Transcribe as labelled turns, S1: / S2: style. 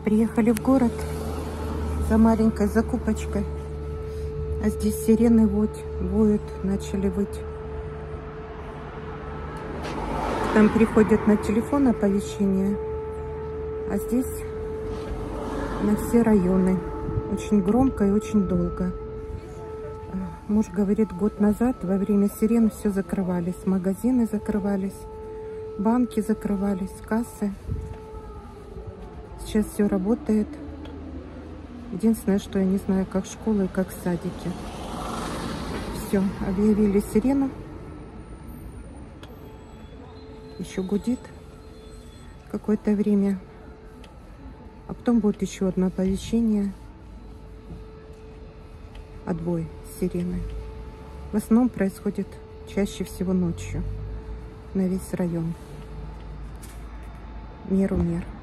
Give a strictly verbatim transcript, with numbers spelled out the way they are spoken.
S1: Приехали в город за маленькой закупочкой. А здесь сирены вот воют, начали выть. Там приходят на телефон оповещения, а здесь на все районы. Очень громко и очень долго. Муж говорит, год назад во время сирен все закрывались. Магазины закрывались, банки закрывались, кассы. Сейчас все работает. Единственное, что я не знаю, как школы и как садики. Все, объявили сирену. Еще гудит какое-то время. А потом будет еще одно оповещение. Отбой сирены. В основном происходит чаще всего ночью на весь район. Меру мер.